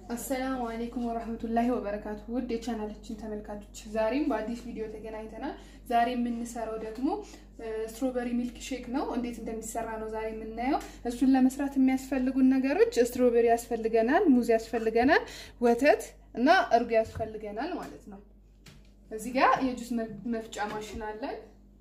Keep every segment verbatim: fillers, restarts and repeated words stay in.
السلام عليكم ورحمة الله وبركاته. ودي channelችን ተመልካቾች ዛሬም በአዲስ ቪዲዮ ተገናኝተናል። ዛሬ የምንሰራው ደግሞ ስትሮበሪ ሚልክ ሼክ ነው። እንዴት እንደሚሰራ ነው ዛሬ የምናየው። እሱን ለመስራት የሚያስፈልጉን ነገሮች ስትሮበሪ ያስፈልገናል፣ ሙዝ ያስፈልገናል፣ ወተት እና እርጎ ያስፈልገናል ማለት ነው። እዚህ ጋር የጁስ መፍጫ ማሽን አለን።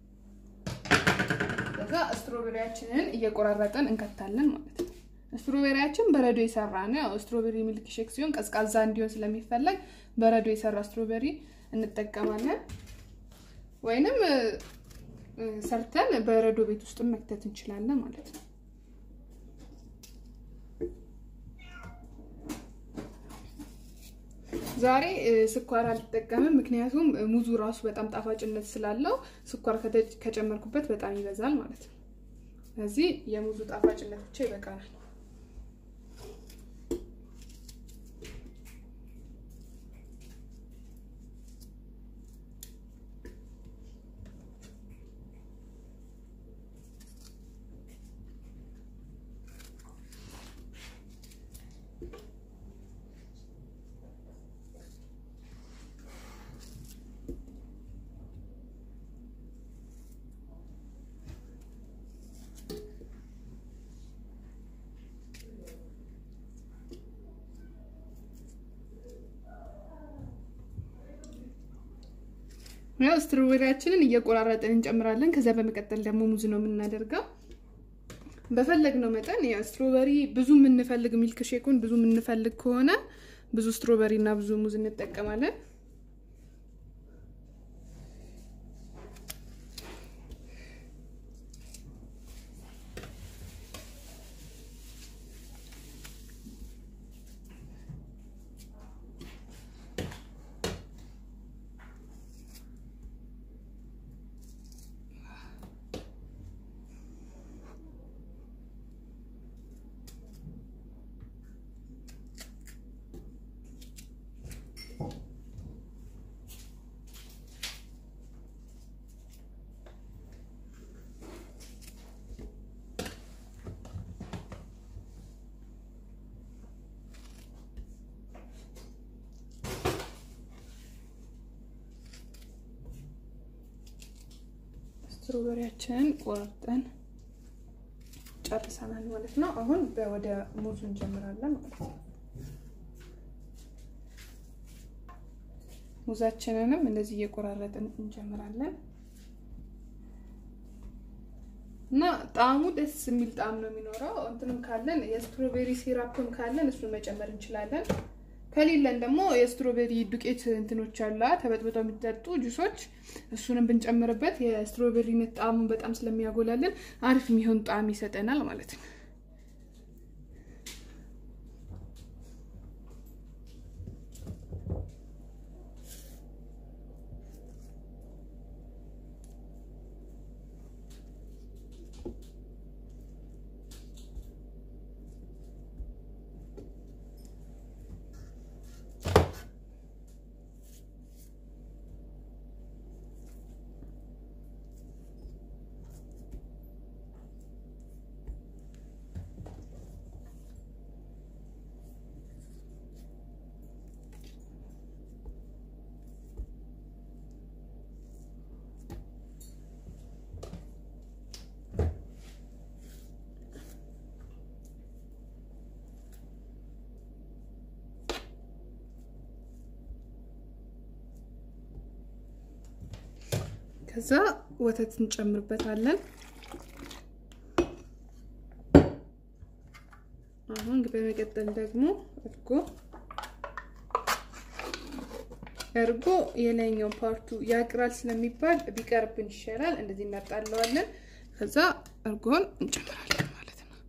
ከዛ ስትሮበሪያችንን እየቆራረጠን እንከታለን ማለት ነው። ስትሮበሪያችን በረዶ ይሰራ ነው። ያው ስትሮበሪ ሚልክ ሼክ ሲሆን ቀዝቃዛ እንዲሆን ስለሚፈልግ በረዶ ይሰራ ስትሮበሪ እንጠቀማለን። ወይንም ሰርተን በረዶ ቤት ውስጥ መክተት እንችላለን ማለት ነው። ዛሬ ስኳር አልተጠቀምም ምክንያቱም ሙዙ ራሱ በጣም ጣፋጭነት ስላለው ስኳር ከጨመርኩበት በጣም ይበዛል ማለት ነው። ስለዚህ የሙዙ ጣፋጭነት ብቻ ይበቃናል። ያው ስትሮበሪያችንን እየቆራረጠን እንጨምራለን። ከዛ በመቀጠል ደግሞ ሙዝ ነው የምናደርገው። በፈለግነው መጠን ያው ስትሮበሪ ብዙ የምንፈልግ ሚልክ ሼኩን ብዙ የምንፈልግ ከሆነ ብዙ ስትሮበሪና ብዙ ሙዝ እንጠቀማለን። ስትሮበሪያችንን ቆርጠን ጨርሰናል ማለት ነው። አሁን ወደ ሙዙ እንጀምራለን ማለት ነው። ሙዛችንንም እንደዚህ እየቆራረጥን እንጀምራለን እና ጣዕሙ ደስ የሚል ጣዕም ነው የሚኖረው። እንትንም ካለን የስትሮበሪ ሲራፕም ካለን እሱን መጨመር እንችላለን። ከሌለን ደግሞ የስትሮበሪ ዱቄት እንትኖች አላ ተበጥብጠው የሚጠጡ ጁሶች እሱንም ብንጨምርበት የስትሮበሪ ጣዕሙ በጣም ስለሚያጎላልን አሪፍ የሚሆን ጣዕም ይሰጠናል ማለት ነው። ከዛ ወተት እንጨምርበታለን። አሁን በመቀጠል ደግሞ እርጎ እርጎ የላይኛው ፓርቱ ያቅራል ስለሚባል ቢቀርብን ይሻላል። እንደዚህ እናጣለዋለን። ከዛ እርጎን እንጨምራለን ማለት ነው።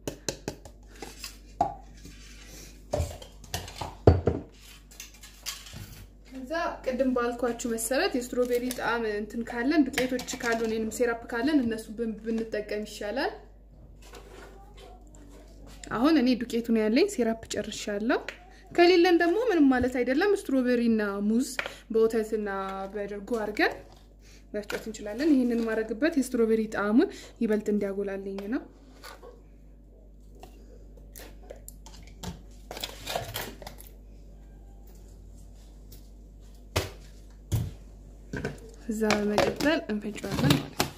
ከዛ ቅድም ባልኳችሁ መሰረት የስትሮበሪ ጣዕም እንትን ካለን ዱቄቶች ካሉን እኔም ሲራፕ ካለን እነሱ ብንጠቀም ይሻላል። አሁን እኔ ዱቄቱን ያለኝ ሲራፕ ጨርሻለሁ። ከሌለን ደግሞ ምንም ማለት አይደለም። ስትሮበሪና ሙዝ በወተትና በእርጎ አድርገን መፍጨት እንችላለን። ይሄንን ማድረግበት የስትሮበሪ ጣዕም ይበልጥ እንዲያጎላልኝ ነው። እዛ በመቀጠል እንፈጫዋለን ማለት ነው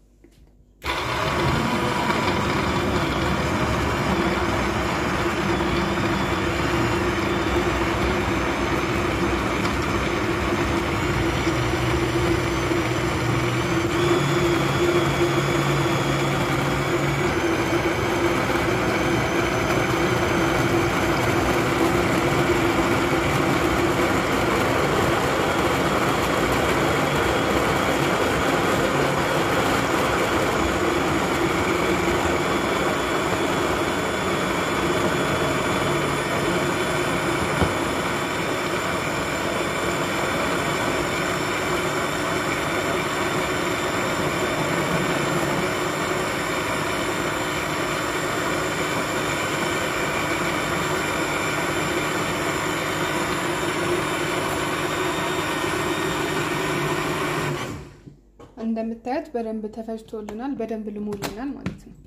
እንደምታዩት በደንብ ተፈጭቶልናል በደንብ ልሞልናል ማለት ነው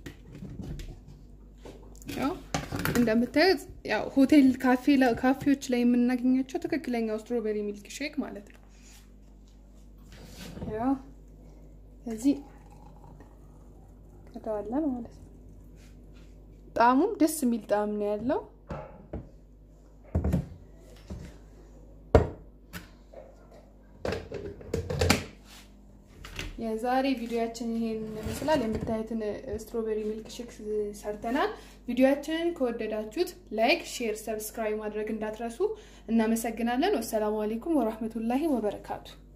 ያው እንደምታዩት ያው ሆቴል ካፌ ካፌዎች ላይ የምናገኛቸው ትክክለኛው ስትሮበሪ ሚልክ ሼክ ማለት ነው ያው እዚህ ከተዋለን ማለት ነው ጣሙም ደስ የሚል ጣም ነው ያለው የዛሬ ቪዲዮአችን ይሄን መስላል የምታዩትን ስትሮበሪ ሚልክ ሼክ ሰርተናል ቪዲዮአችንን ከወደዳችሁት ላይክ ሼር ሰብስክራይብ ማድረግ እንዳትረሱ እናመሰግናለን ወሰላሙ አለይኩም ወራህመቱላሂ ወበረካቱ